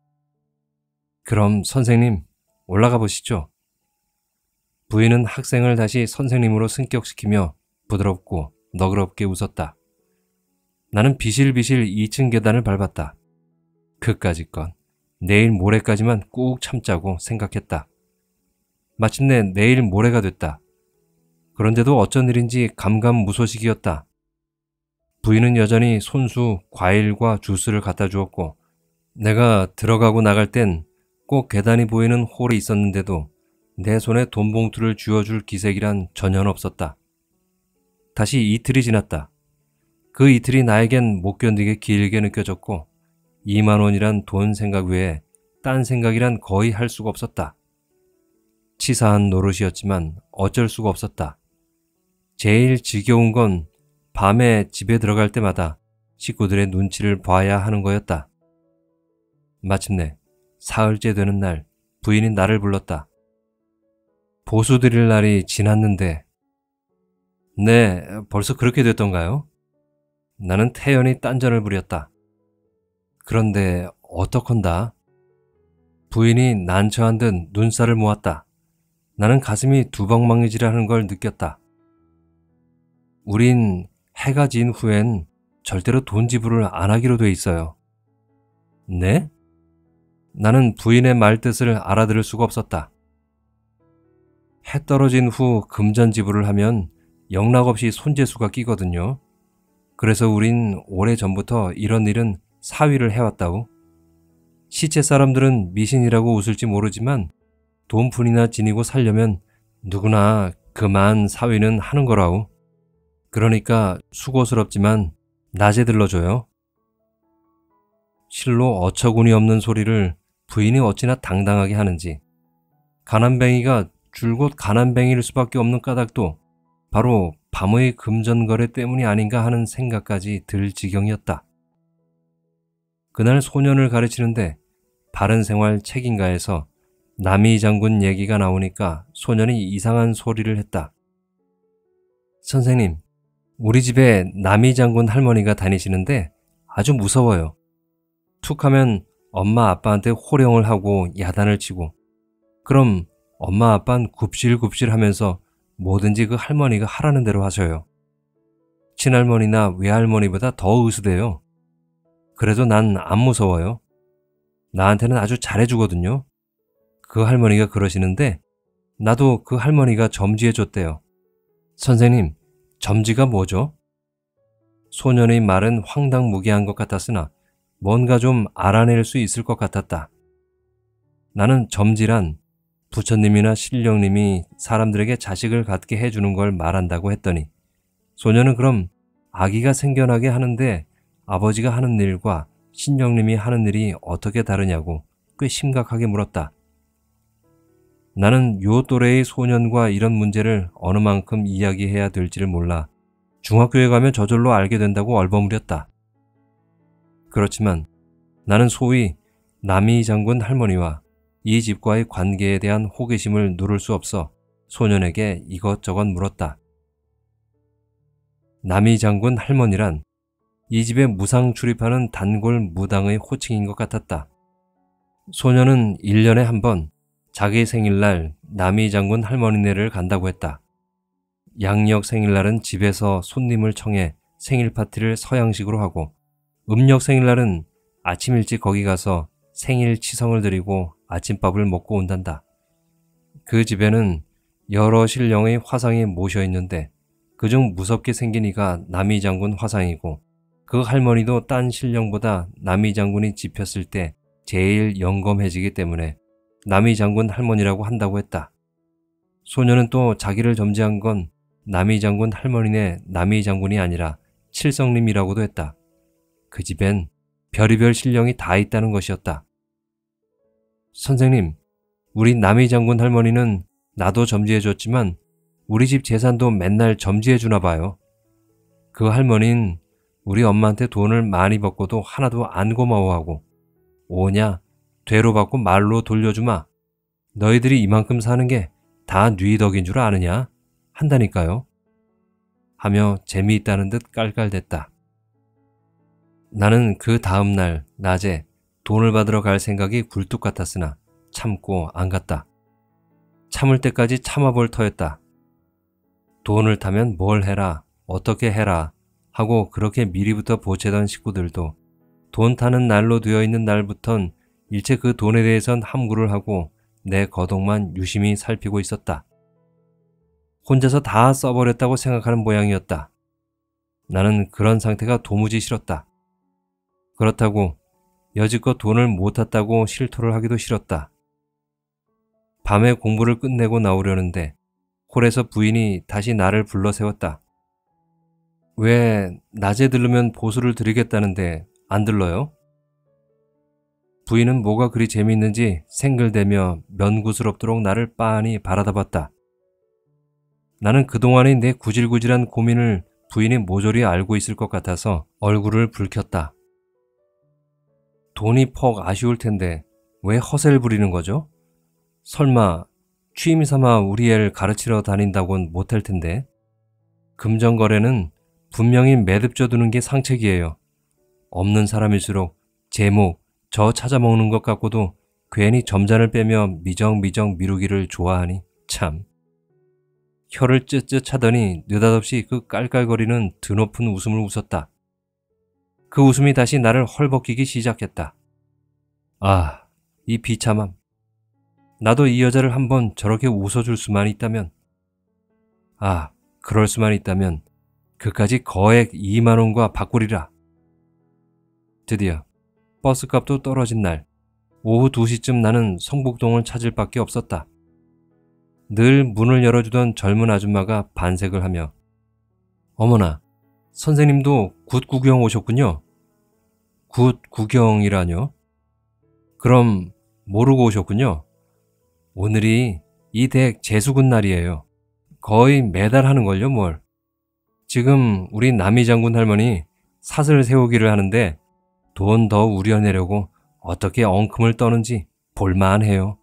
그럼 선생님, 올라가 보시죠. 부인은 학생을 다시 선생님으로 승격시키며 부드럽고 너그럽게 웃었다. 나는 비실비실 이 층 계단을 밟았다. 그까짓 건 내일 모레까지만 꾹 참자고 생각했다. 마침내 내일 모레가 됐다. 그런데도 어쩐 일인지 감감무소식이었다. 부인은 여전히 손수 과일과 주스를 갖다 주었고 내가 들어가고 나갈 땐 꼭 계단이 보이는 홀에 있었는데도 내 손에 돈봉투를 쥐어줄 기색이란 전혀 없었다. 다시 이틀이 지났다. 그 이틀이 나에겐 못 견디게 길게 느껴졌고 이만 원이란 돈 생각 외에 딴 생각이란 거의 할 수가 없었다. 치사한 노릇이었지만 어쩔 수가 없었다. 제일 지겨운 건 밤에 집에 들어갈 때마다 식구들의 눈치를 봐야 하는 거였다. 마침내 사흘째 되는 날 부인이 나를 불렀다. 보수 드릴 날이 지났는데. 네, 벌써 그렇게 됐던가요? 나는 태연히 딴전을 부렸다. 그런데 어떡한다? 부인이 난처한 듯 눈살을 모았다. 나는 가슴이 두방망이질하는 걸 느꼈다. 우린 해가 진 후엔 절대로 돈 지불을 안 하기로 돼 있어요. 네? 나는 부인의 말뜻을 알아들을 수가 없었다. 해 떨어진 후 금전지불을 하면 영락없이 손재수가 끼거든요. 그래서 우린 오래전부터 이런 일은 사위를 해왔다우. 시체 사람들은 미신이라고 웃을지 모르지만 돈푼이나 지니고 살려면 누구나 그만 사위는 하는 거라우. 그러니까 수고스럽지만 낮에 들러줘요. 실로 어처구니 없는 소리를 부인이 어찌나 당당하게 하는지, 가난뱅이가 줄곧 가난뱅이일 수밖에 없는 까닭도 바로 밤의 금전거래 때문이 아닌가 하는 생각까지 들 지경이었다. 그날 소년을 가르치는데 바른생활 책인가에서 남이 장군 얘기가 나오니까 소년이 이상한 소리를 했다. 선생님, 우리 집에 남이 장군 할머니가 다니시는데 아주 무서워요. 툭 하면 엄마 아빠한테 호령을 하고 야단을 치고, 그럼 엄마 아빠는 굽실굽실 하면서 뭐든지 그 할머니가 하라는 대로 하셔요. 친할머니나 외할머니보다 더 의수돼요. 그래도 난 안 무서워요. 나한테는 아주 잘해주거든요. 그 할머니가 그러시는데 나도 그 할머니가 점지해줬대요. 선생님, 점지가 뭐죠? 소년의 말은 황당무계한 것 같았으나 뭔가 좀 알아낼 수 있을 것 같았다. 나는 점지란 부처님이나 신령님이 사람들에게 자식을 갖게 해주는 걸 말한다고 했더니, 소년은 그럼 아기가 생겨나게 하는데 아버지가 하는 일과 신령님이 하는 일이 어떻게 다르냐고 꽤 심각하게 물었다. 나는 요 또래의 소년과 이런 문제를 어느 만큼 이야기해야 될지를 몰라 중학교에 가면 저절로 알게 된다고 얼버무렸다. 그렇지만 나는 소위 남이 장군 할머니와 이 집과의 관계에 대한 호기심을 누를 수 없어 소년에게 이것저것 물었다. 남이 장군 할머니란 이 집에 무상 출입하는 단골 무당의 호칭인 것 같았다. 소년은 일 년에 한 번 자기 생일날 남이 장군 할머니네를 간다고 했다. 양력 생일날은 집에서 손님을 청해 생일 파티를 서양식으로 하고, 음력 생일날은 아침 일찍 거기 가서 생일 치성을 드리고 아침밥을 먹고 온단다. 그 집에는 여러 신령의 화상이 모셔 있는데 그중 무섭게 생긴 이가 남이 장군 화상이고, 그 할머니도 딴 신령보다 남이 장군이 집혔을 때 제일 영검해지기 때문에 남이 장군 할머니라고 한다고 했다. 소녀는 또 자기를 점지한 건 남이 장군 할머니네 남이 장군이 아니라 칠성님이라고도 했다. 그 집엔 별의별 신령이 다 있다는 것이었다. 선생님, 우리 남이 장군 할머니는 나도 점지해줬지만 우리 집 재산도 맨날 점지해주나 봐요. 그 할머니는 우리 엄마한테 돈을 많이 받고도 하나도 안 고마워하고, 오냐 되로 받고 말로 돌려주마. 너희들이 이만큼 사는 게 다 네 덕인 줄 아느냐? 한다니까요. 하며 재미있다는 듯 깔깔댔다. 나는 그 다음날 낮에 돈을 받으러 갈 생각이 굴뚝 같았으나 참고 안 갔다. 참을 때까지 참아볼 터였다. 돈을 타면 뭘 해라, 어떻게 해라 하고 그렇게 미리부터 보채던 식구들도 돈 타는 날로 되어 있는 날부턴 일체 그 돈에 대해선 함구를 하고 내 거동만 유심히 살피고 있었다. 혼자서 다 써버렸다고 생각하는 모양이었다. 나는 그런 상태가 도무지 싫었다. 그렇다고 여지껏 돈을 못 탔다고 실토를 하기도 싫었다. 밤에 공부를 끝내고 나오려는데 홀에서 부인이 다시 나를 불러 세웠다. 왜 낮에 들르면 보수를 드리겠다는데 안 들러요? 부인은 뭐가 그리 재미있는지 생글대며 면구스럽도록 나를 빤히 바라다봤다. 나는 그동안의 내 구질구질한 고민을 부인이 모조리 알고 있을 것 같아서 얼굴을 붉혔다. 돈이 퍽 아쉬울 텐데 왜 허세를 부리는 거죠? 설마 취미삼아 우리 애를 가르치러 다닌다곤 못할 텐데. 금전거래는 분명히 매듭져 두는 게 상책이에요. 없는 사람일수록 제목, 저 찾아먹는 것 같고도 괜히 점잔을 빼며 미정미정 미루기를 좋아하니 참. 혀를 쯧쯧 차더니 느닷없이 그 깔깔거리는 드높은 웃음을 웃었다. 그 웃음이 다시 나를 헐벗기기 시작했다. 아, 이 비참함. 나도 이 여자를 한번 저렇게 웃어줄 수만 있다면, 아, 그럴 수만 있다면 그까지 거액 이만 원과 바꾸리라. 드디어 버스값도 떨어진 날 오후 두 시쯤 나는 성북동을 찾을 밖에 없었다. 늘 문을 열어주던 젊은 아줌마가 반색을 하며 어머나, 선생님도 굿 구경 오셨군요. 굿 구경이라뇨? 그럼 모르고 오셨군요. 오늘이 이 댁 재수군 날이에요. 거의 매달 하는걸요 뭘. 지금 우리 남이 장군 할머니 사슬 세우기를 하는데 돈 더 우려내려고 어떻게 엉큼을 떠는지 볼만해요.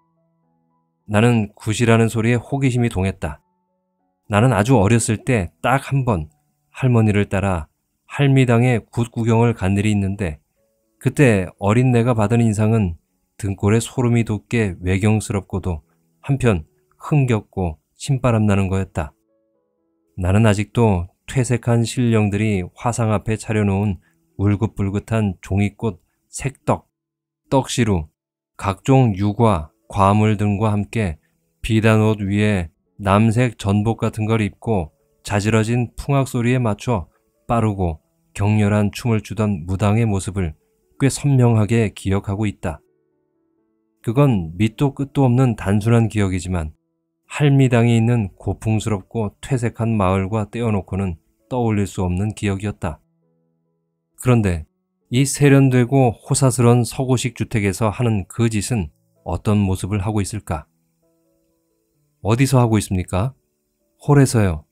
나는 굿이라는 소리에 호기심이 동했다. 나는 아주 어렸을 때 딱 한 번 할머니를 따라 할미당에 굿 구경을 간 일이 있는데 그때 어린 내가 받은 인상은 등골에 소름이 돋게 외경스럽고도 한편 흥겹고 신바람 나는 거였다. 나는 아직도 퇴색한 신령들이 화상 앞에 차려놓은 울긋불긋한 종이꽃 색떡, 떡시루, 각종 유과, 과물 등과 함께 비단 옷 위에 남색 전복 같은 걸 입고 자지러진 풍악 소리에 맞춰 빠르고 격렬한 춤을 추던 무당의 모습을 꽤 선명하게 기억하고 있다. 그건 밑도 끝도 없는 단순한 기억이지만 할미당이 있는 고풍스럽고 퇴색한 마을과 떼어놓고는 떠올릴 수 없는 기억이었다. 그런데 이 세련되고 호사스러운 서구식 주택에서 하는 그 짓은 어떤 모습을 하고 있을까? 어디서 하고 있습니까? 홀에서요.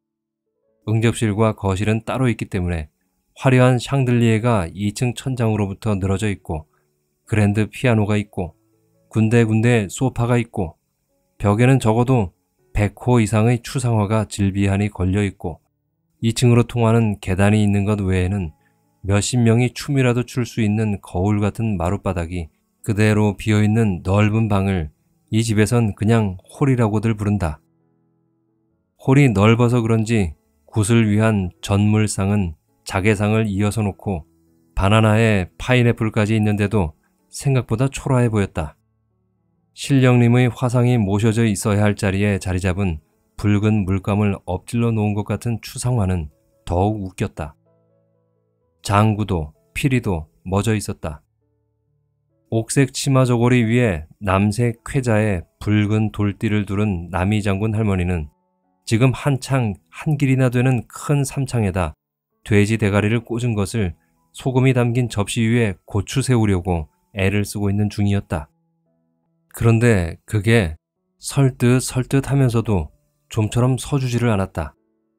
응접실과 거실은 따로 있기 때문에 화려한 샹들리에가 이 층 천장으로부터 늘어져 있고 그랜드 피아노가 있고 군데군데 소파가 있고 벽에는 적어도 백 호 이상의 추상화가 질비하니 걸려 있고 이 층으로 통하는 계단이 있는 것 외에는 몇십 명이 춤이라도 출 수 있는 거울 같은 마룻바닥이 그대로 비어있는 넓은 방을 이 집에선 그냥 홀이라고들 부른다. 홀이 넓어서 그런지 굿을 위한 전물상은 자개상을 이어서 놓고 바나나에 파인애플까지 있는데도 생각보다 초라해 보였다. 신령님의 화상이 모셔져 있어야 할 자리에 자리 잡은 붉은 물감을 엎질러 놓은 것 같은 추상화는 더욱 웃겼다. 장구도 피리도 멎어 있었다. 옥색 치마 저고리 위에 남색 쾌자에 붉은 돌띠를 두른 남이 장군 할머니는 지금 한창 한 길이나 되는 큰 삼창에다 돼지 대가리를 꽂은 것을 소금이 담긴 접시 위에 고추 세우려고 애를 쓰고 있는 중이었다. 그런데 그게 설듯 설듯 하면서도 좀처럼 서주지를 않았다.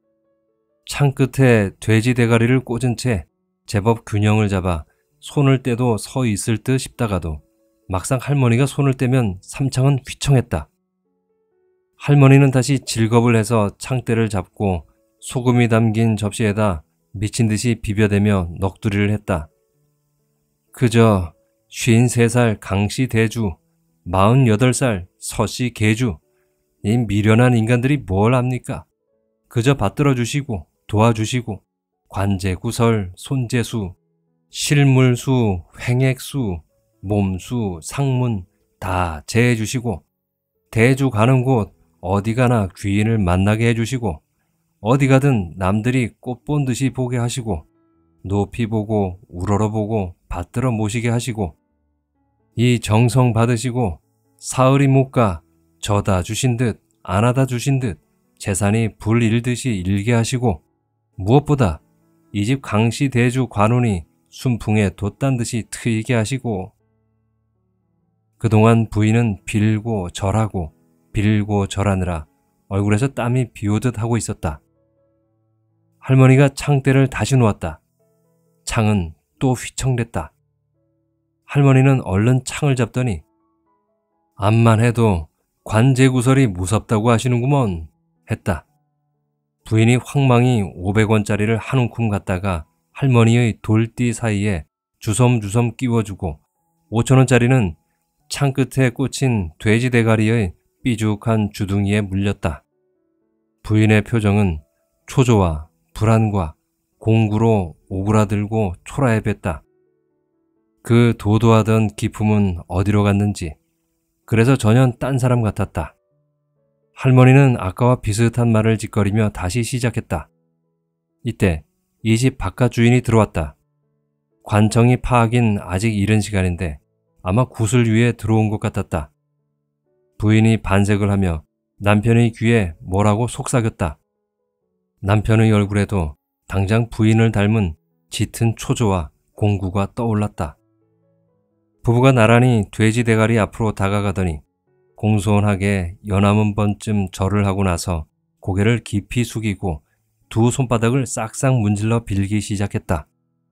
창 끝에 돼지 대가리를 꽂은 채 제법 균형을 잡아 손을 떼도 서 있을 듯 싶다가도 막상 할머니가 손을 떼면 삼창은 휘청했다. 할머니는 다시 질겁을 해서 창대를 잡고 소금이 담긴 접시에다 미친 듯이 비벼대며 넋두리를 했다. 그저 쉰세 살 강씨 대주, 마흔여덟 살 서씨 계주, 이 미련한 인간들이 뭘 압니까? 그저 받들어 주시고 도와주시고 관제구설, 손재수, 실물수, 횡액수, 몸수, 상문 다 제해주시고 대주 가는 곳 어디 가나 귀인을 만나게 해주시고 어디 가든 남들이 꽃 본 듯이 보게 하시고 높이 보고 우러러 보고 받들어 모시게 하시고 이 정성 받으시고 사흘이 못 가 저다 주신 듯 안 하다 주신 듯 재산이 불 일듯이 일게 하시고 무엇보다 이 집 강씨 대주 관운이 순풍에 돛단 듯이 트이게 하시고 그동안 부인은 빌고 절하고 빌고 절하느라 얼굴에서 땀이 비오듯 하고 있었다. 할머니가 창대를 다시 놓았다. 창은 또 휘청댔다. 할머니는 얼른 창을 잡더니 암만 해도 관제구설이 무섭다고 하시는구먼 했다. 부인이 황망히 오백 원짜리를 한 움큼 갖다가 할머니의 돌띠 사이에 주섬주섬 끼워주고 오천 원짜리는 창끝에 꽂힌 돼지 대가리의 삐죽한 주둥이에 물렸다. 부인의 표정은 초조와 불안과 공구로 오그라들고 초라해 뵀다. 그 도도하던 기품은 어디로 갔는지, 그래서 전혀 딴 사람 같았다. 할머니는 아까와 비슷한 말을 짓거리며 다시 시작했다. 이때 이 집 바깥 주인이 들어왔다. 관청이 파악인 아직 이른 시간인데 아마 구슬 위에 들어온 것 같았다. 부인이 반색을 하며 남편의 귀에 뭐라고 속삭였다. 남편의 얼굴에도 당장 부인을 닮은 짙은 초조와 공구가 떠올랐다. 부부가 나란히 돼지 대가리 앞으로 다가가더니 공손하게 연암은 번쯤 절을 하고 나서 고개를 깊이 숙이고 두 손바닥을 싹싹 문질러 빌기 시작했다.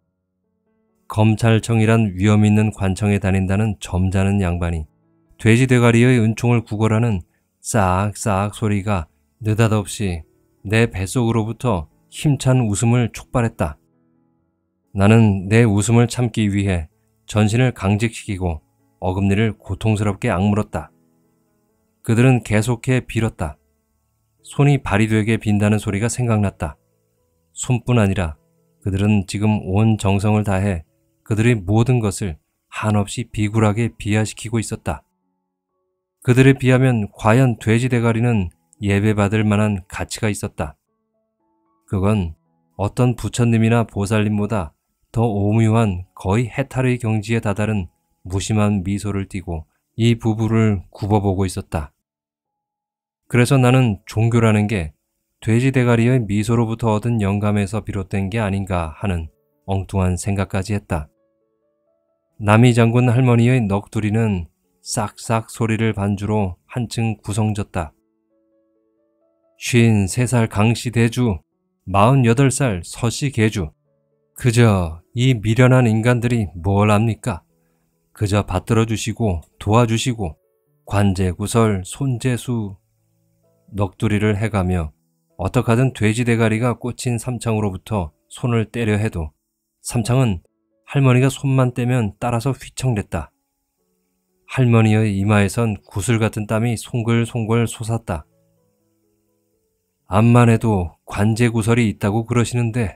검찰청이란 위험 있는 관청에 다닌다는 점잖은 양반이 돼지 대가리의 은총을 구걸하는 싹싹 소리가 느닷없이 내 뱃속으로부터 힘찬 웃음을 촉발했다. 나는 내 웃음을 참기 위해 전신을 강직시키고 어금니를 고통스럽게 악물었다. 그들은 계속해 빌었다. 손이 발이 되게 빈다는 소리가 생각났다. 손뿐 아니라 그들은 지금 온 정성을 다해 그들의 모든 것을 한없이 비굴하게 비하시키고 있었다. 그들에 비하면 과연 돼지 대가리는 예배받을 만한 가치가 있었다. 그건 어떤 부처님이나 보살님보다 더 오묘한 거의 해탈의 경지에 다다른 무심한 미소를 띠고 이 부부를 굽어보고 있었다. 그래서 나는 종교라는 게 돼지 대가리의 미소로부터 얻은 영감에서 비롯된 게 아닌가 하는 엉뚱한 생각까지 했다. 남이 장군 할머니의 넋두리는 싹싹 소리를 반주로 한층 구성졌다. 쉰세 살 강씨 대주, 마흔여덟 살 서씨 계주. 그저 이 미련한 인간들이 뭘 압니까? 그저 받들어 주시고 도와주시고 관제구설 손재수. 넋두리를 해가며 어떡하든 돼지 대가리가 꽂힌 삼창으로부터 손을 떼려 해도 삼창은 할머니가 손만 떼면 따라서 휘청댔다. 할머니의 이마에선 구슬 같은 땀이 송글송글 솟았다. 암만 해도 관제구설이 있다고 그러시는데.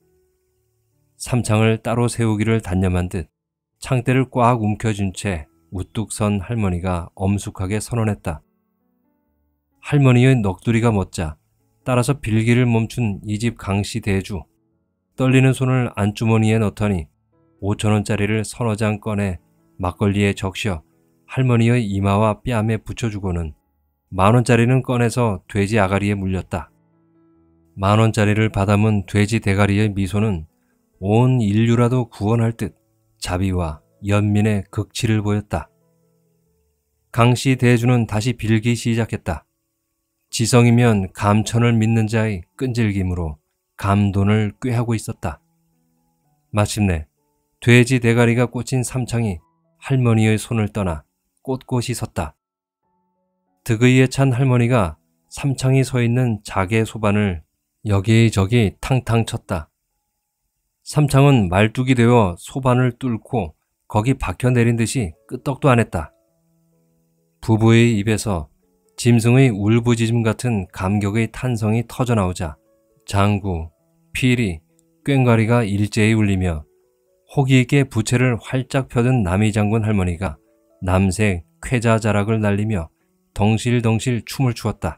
삼창을 따로 세우기를 단념한 듯 창대를 꽉 움켜쥔 채 우뚝 선 할머니가 엄숙하게 선언했다. 할머니의 넋두리가 멎자 따라서 빌기를 멈춘 이 집 강씨 대주. 떨리는 손을 안주머니에 넣더니 오천 원짜리를 서너 장 꺼내 막걸리에 적셔 할머니의 이마와 뺨에 붙여주고는 만 원짜리는 꺼내서 돼지 아가리에 물렸다. 만 원짜리를 받아문 돼지 대가리의 미소는 온 인류라도 구원할 듯 자비와 연민의 극치를 보였다. 강씨 대주는 다시 빌기 시작했다. 지성이면 감천을 믿는 자의 끈질김으로 감돈을 꾀하고 있었다. 마침내 돼지 대가리가 꽂힌 삼창이 할머니의 손을 떠나 꼿꼿이 섰다. 득의에 찬 할머니가 삼창이 서 있는 자개 소반을 여기저기 탕탕 쳤다. 삼창은 말뚝이 되어 소반을 뚫고 거기 박혀 내린 듯이 끄떡도 안 했다. 부부의 입에서 짐승의 울부짖음 같은 감격의 탄성이 터져나오자 장구, 피리, 꽹과리가 일제히 울리며 호기 있게 부채를 활짝 펴든 남이 장군 할머니가 남색 쾌자자락을 날리며 덩실덩실 춤을 추었다.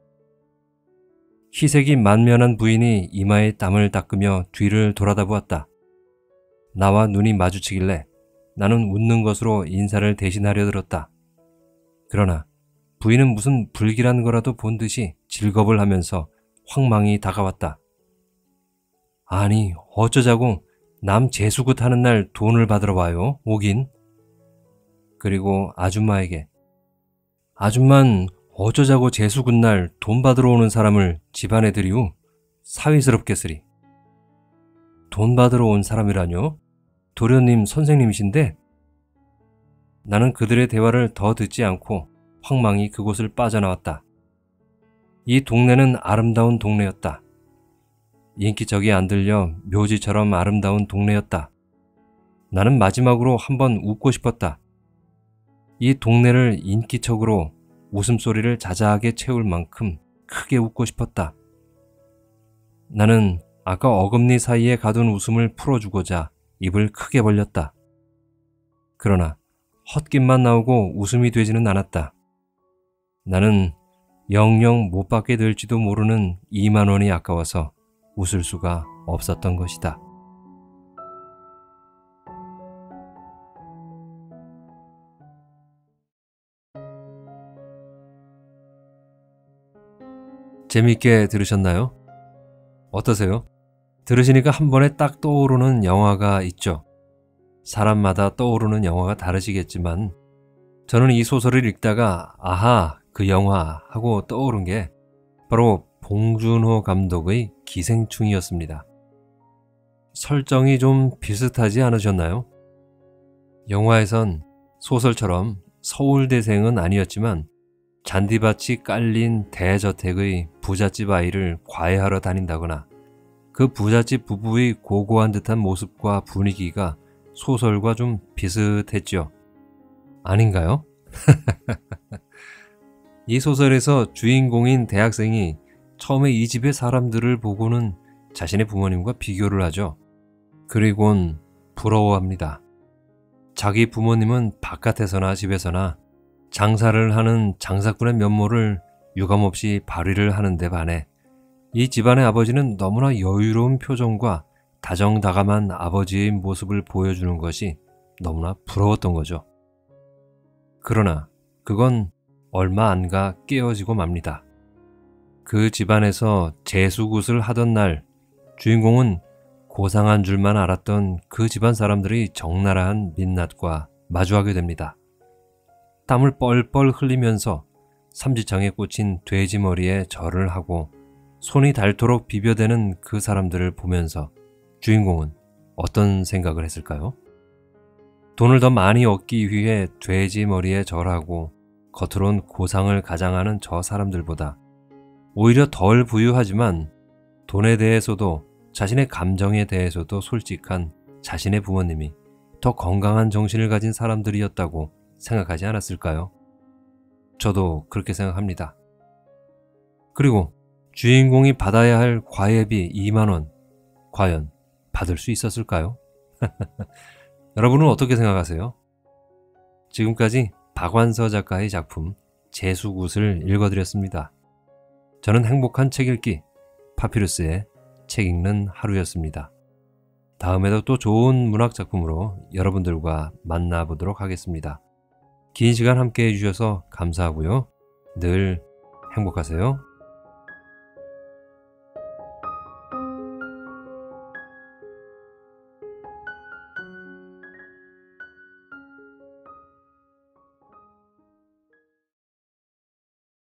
희색이 만면한 부인이 이마에 땀을 닦으며 뒤를 돌아다 보았다. 나와 눈이 마주치길래 나는 웃는 것으로 인사를 대신하려 들었다. 그러나 부인은 무슨 불길한 거라도 본 듯이 질겁을 하면서 황망히 다가왔다. 아니 어쩌자고 남 재수굿 하는 날 돈을 받으러 와요, 오긴. 그리고 아줌마에게 아줌만 어쩌자고 재수굿 날 돈 받으러 오는 사람을 집안에 들이우 사위스럽겠으리. 돈 받으러 온 사람이라뇨? 도련님 선생님이신데? 나는 그들의 대화를 더 듣지 않고 황망히 그곳을 빠져나왔다. 이 동네는 아름다운 동네였다. 인기척이 안 들려 묘지처럼 아름다운 동네였다. 나는 마지막으로 한번 웃고 싶었다. 이 동네를 인기척으로 웃음소리를 자자하게 채울 만큼 크게 웃고 싶었다. 나는 아까 어금니 사이에 가둔 웃음을 풀어주고자 입을 크게 벌렸다. 그러나 헛김만 나오고 웃음이 되지는 않았다. 나는 영영 못 받게 될지도 모르는 이만 원이 아까워서 웃을 수가 없었던 것이다. 재미있게 들으셨나요? 어떠세요? 들으시니까 한 번에 딱 떠오르는 영화가 있죠. 사람마다 떠오르는 영화가 다르시겠지만 저는 이 소설을 읽다가 아하, 그 영화 하고 떠오른 게 바로 봉준호 감독의 기생충이었습니다. 설정이 좀 비슷하지 않으셨나요? 영화에선 소설처럼 서울대생은 아니었지만 잔디밭이 깔린 대저택의 부잣집 아이를 과외하러 다닌다거나 그 부잣집 부부의 고고한 듯한 모습과 분위기가 소설과 좀 비슷했죠. 아닌가요? 이 소설에서 주인공인 대학생이 처음에 이 집의 사람들을 보고는 자신의 부모님과 비교를 하죠. 그리곤 부러워합니다. 자기 부모님은 바깥에서나 집에서나 장사를 하는 장사꾼의 면모를 유감없이 발휘를 하는데 반해 이 집안의 아버지는 너무나 여유로운 표정과 다정다감한 아버지의 모습을 보여주는 것이 너무나 부러웠던 거죠. 그러나 그건 얼마 안 가 깨어지고 맙니다. 그 집안에서 재수굿을 하던 날 주인공은 고상한 줄만 알았던 그 집안 사람들의 적나라한 민낯과 마주하게 됩니다. 땀을 뻘뻘 흘리면서 삼지창에 꽂힌 돼지 머리에 절을 하고 손이 닳도록 비벼대는 그 사람들을 보면서 주인공은 어떤 생각을 했을까요? 돈을 더 많이 얻기 위해 돼지 머리에 절하고 겉으론 고상을 가장하는 저 사람들보다 오히려 덜 부유하지만 돈에 대해서도 자신의 감정에 대해서도 솔직한 자신의 부모님이 더 건강한 정신을 가진 사람들이었다고 생각하지 않았을까요? 저도 그렇게 생각합니다. 그리고 주인공이 받아야 할 과외비 이만 원, 과연 받을 수 있었을까요? 여러분은 어떻게 생각하세요? 지금까지 박완서 작가의 작품 재수굿을 읽어드렸습니다. 저는 행복한 책 읽기, 파피루스의 책 읽는 하루였습니다. 다음에도 또 좋은 문학 작품으로 여러분들과 만나보도록 하겠습니다. 긴 시간 함께 해주셔서 감사하고요. 늘 행복하세요.